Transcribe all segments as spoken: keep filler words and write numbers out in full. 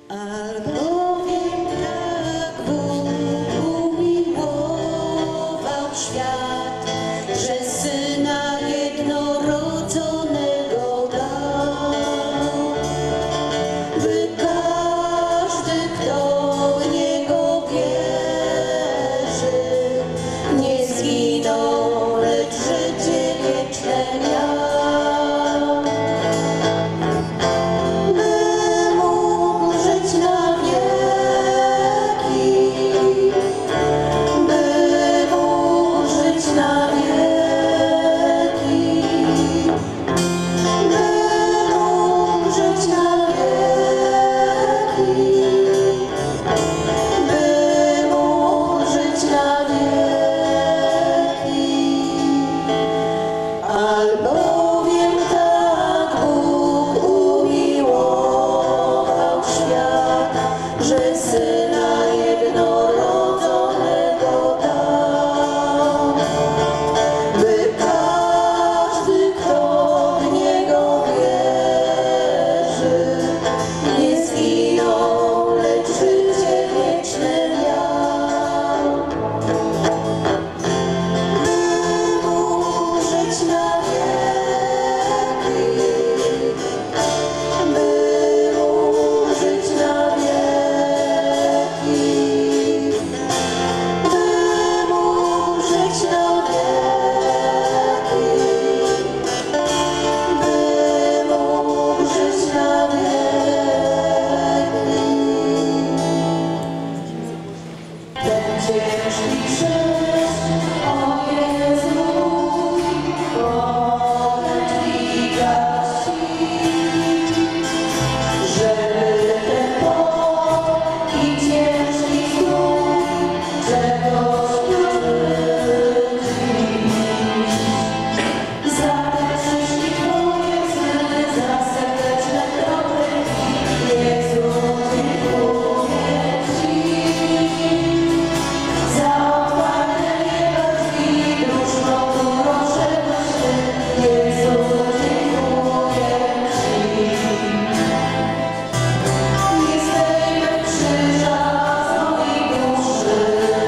Albowiem tak Bóg umiłował świat, że Syna jednorodzonego dał, by każdy, kto w Niego wierzy, nie zginął, lecz życie wieczne miał. Albowiem tak Bóg umiłował świat, że Syna jednorodzonego dał, by każdy, kto w Niego wierzy, nie zginął, lecz życie wieczne miał. By mógł żyć na ciężki krzyż, o Jezu mój, powiedz mi gaści, żeby ten pot i ciężki znój czegoś wrócić. Za te krzyżki Twoje syny, za serdeczne kroki, Jezu, dziękuję Ci. Za otwarte nieba drzwi, duszno proszę Ty, Jezu, dziękuję Ci. Nie zdejmę krzyża z mojej duszy,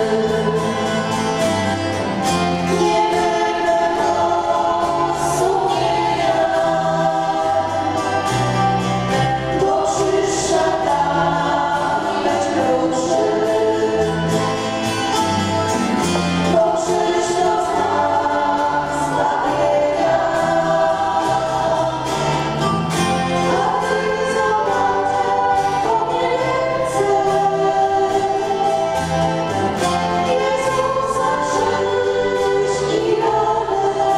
nie będę bez sumienia, bo krzyż szatana dać proszę. Bo krzyż to znak zbawienia, a Ty zobaczę moje ręce, Jezusa krzyż i ranę,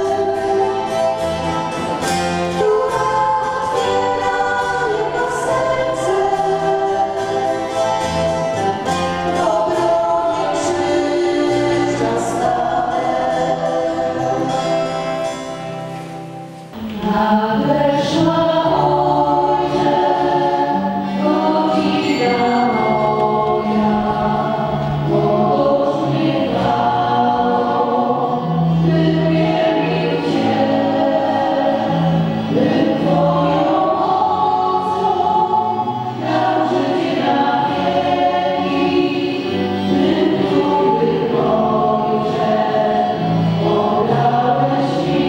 która otwiera Jego serce, w obronie krzyża stanę. Nadeszła, Ojcze, godzina moja, pogoń mnie dało, bym wielbił Cię, bym Twoją mocą dał życie na wieki, bym Trójby Ojcze oddałeś mi.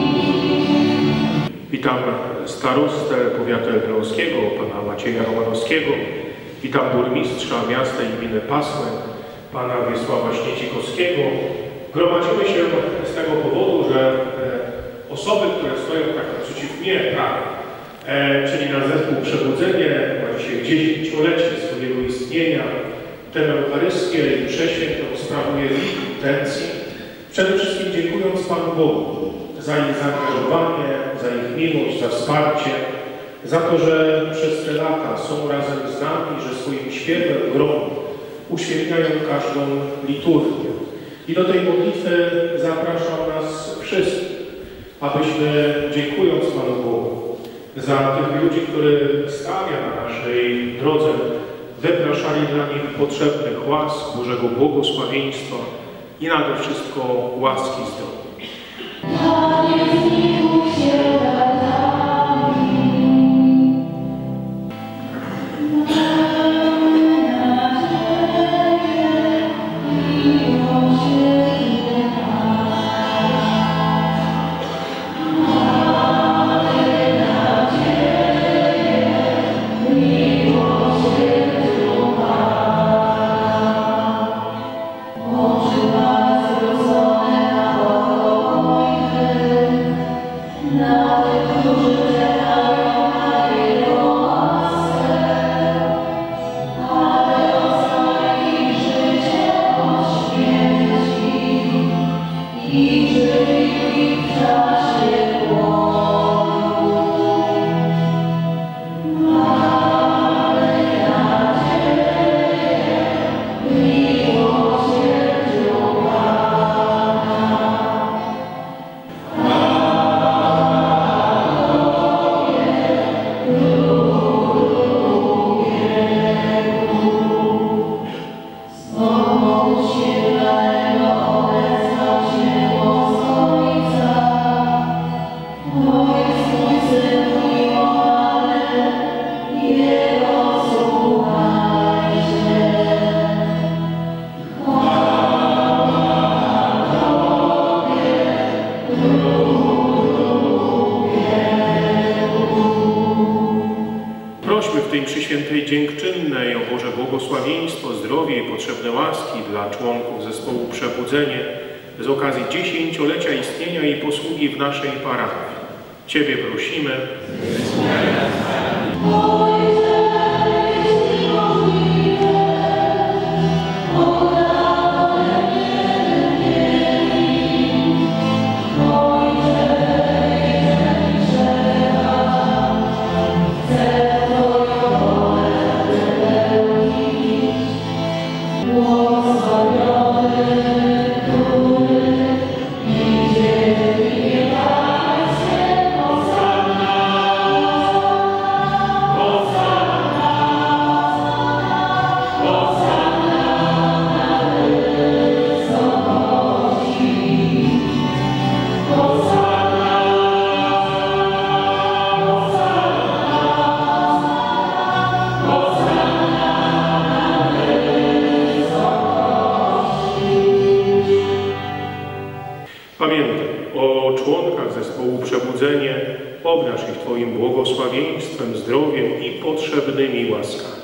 Witam starostę powiatu elbląskiego, pana Macieja Romanowskiego. Witam burmistrza miasta i gminy Pasłę, pana Wiesława Śniecikowskiego. Gromadzimy się z tego powodu, że e, osoby, które stoją tak naprzeciw mnie, prawie, e, czyli na zespół Przebudzenie, ma dzisiaj dziesięciolecie swojego istnienia, tę Eucharystię i mszę świętą sprawuje w ich intencji. Przede wszystkim dziękując Panu Bogu za ich zaangażowanie, za ich miłość, za wsparcie, za to, że przez te lata są razem z nami, że swoim śpiewem, groną uświetniają każdą liturgię. I do tej modlitwy zapraszam nas wszystkich, abyśmy, dziękując Panu Bogu za tych ludzi, których stawia na naszej drodze, wypraszali dla nich potrzebnych łask, Bożego błogosławieństwa i nade wszystko łaski zdrowia. Panie, zmiłuj się nad nami. W tej mszy świętej dziękczynnej o Boże błogosławieństwo, zdrowie i potrzebne łaski dla członków zespołu Przebudzenie z okazji dziesięciolecia istnienia i posługi w naszej parafii. Ciebie prosimy. Pamiętaj o członkach zespołu Przebudzenie, obdarz ich Twoim błogosławieństwem, zdrowiem i potrzebnymi łaskami.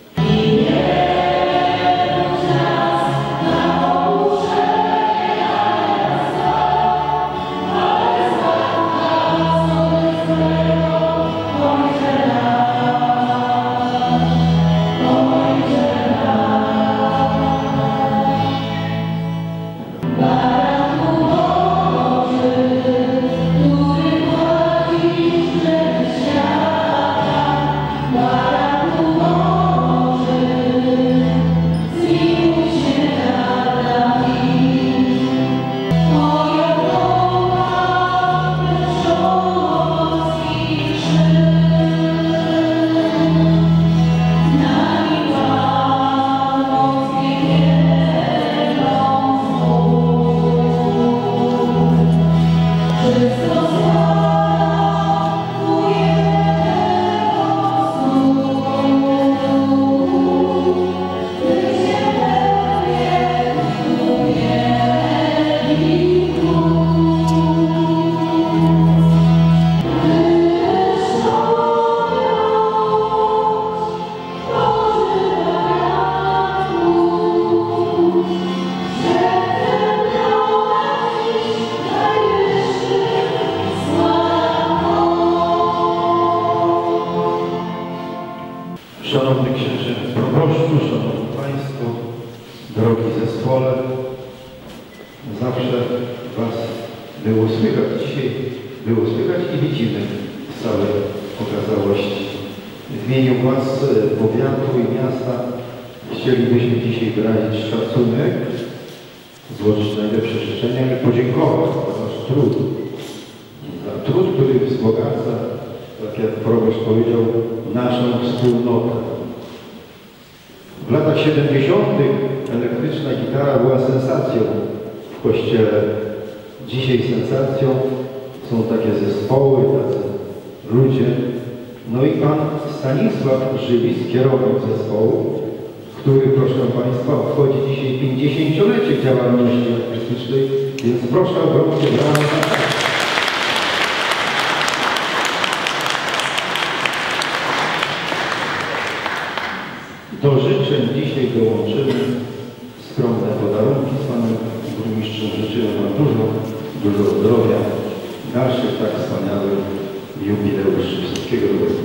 Szanowny księże proboszczu, szanowni państwo, drogi zespole, zawsze was było słychać. Dzisiaj było słychać i widzimy w całej okazałości. W imieniu władz powiatu i miasta chcielibyśmy dzisiaj wyrazić szacunek, złożyć najlepsze życzenia i podziękować za wasz trud. Za trud, który wzbogaca, tak jak proboszcz powiedział, naszą wspólnotę. W latach siedemdziesiątych elektryczna gitara była sensacją w kościele. Dzisiaj sensacją są takie zespoły, tacy ludzie. No i Pan Stanisław Żylis, kierownik zespołu, który, proszę Państwa, obchodzi dzisiaj pięćdziesięciolecie działalności artystycznej, więc proszę o gorące brawa. Do życzeń dzisiaj dołączymy skromne podarunki z Panem Burmistrzem. Życzymy Wam dużo, dużo zdrowia, dalszych tak wspaniałych jubileuszy. Wszystkiego dobrego.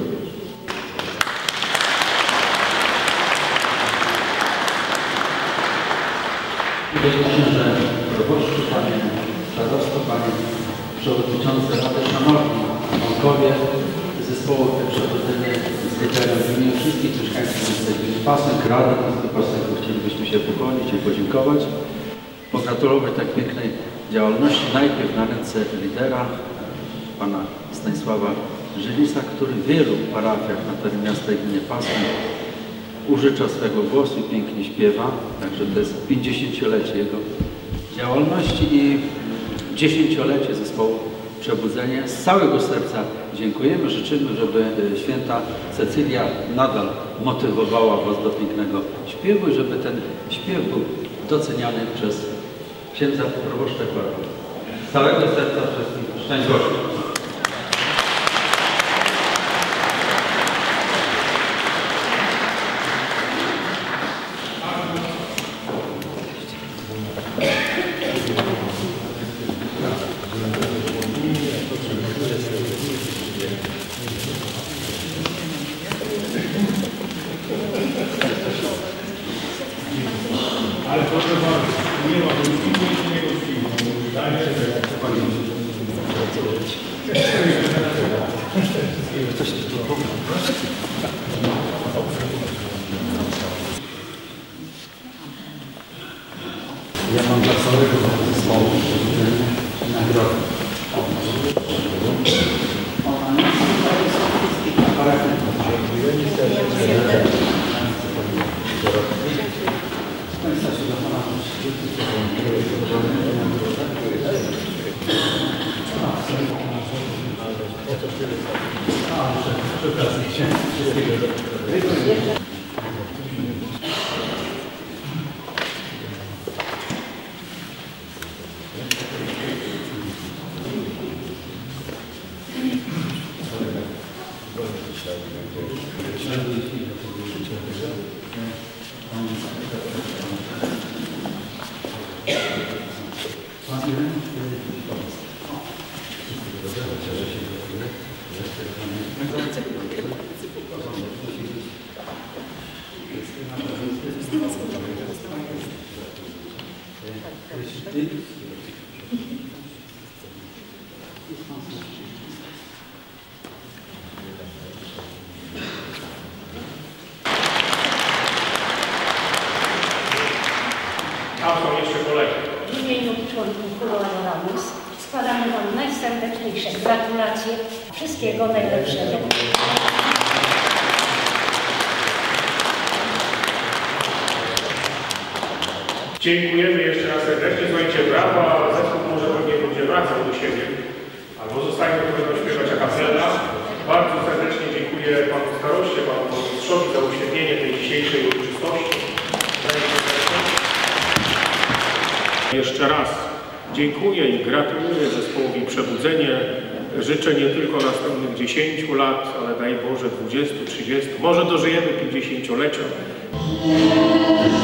Księże proboszczu, Panie Starostwo, Panie Przewodniczący Rady, Szanowni członkowie zespołu Przewodzenie z Literem, w imieniu wszystkich mieszkańców miasta Gminy Pasek, Rady Gminy Pasek, chcielibyśmy się pokłonić i podziękować, pogratulować tak pięknej działalności. Najpierw na ręce lidera, Pana Stanisława Żylisa, który w wielu parafiach na terenie miasta Gminy Pasek użycza swego głosu i pięknie śpiewa, także to jest pięćdziesięciolecie jego działalności i dziesięciolecie zespołu Przebudzenie. Z całego serca dziękujemy, życzymy, żeby święta Cecylia nadal motywowała Was do pięknego śpiewu i żeby ten śpiew był doceniany przez księdza proboszcza Kwarta. Z całego serca wszystkich szczęść Boże. Ale proszę bardzo, nie ma, bo już nic nie gościło. Dajcie sobie. Coś tu powiem. Ja mam dla całego zespołu nagrodę. A są jeszcze kolejne. W imieniu członków Koloradoramus składamy Wam najserdeczniejsze gratulacje. Wszystkiego najlepszego. Dziękujemy jeszcze raz serdecznie. Słuchajcie, brawa. Zespół może pewnie będzie wracał do siebie. Albo zostanie, to będą śpiewać a cappella. Bardzo serdecznie dziękuję Panu Staroście, Panu Burmistrzowi za uświetnienie tej dzisiejszej uroczystości. Jeszcze raz dziękuję i gratuluję zespołowi Przebudzenie. Życzę nie tylko następnych dziesięciu lat, ale daj Boże dwudziestu, trzydziestu. Może dożyjemy pięćdziesięciolecia.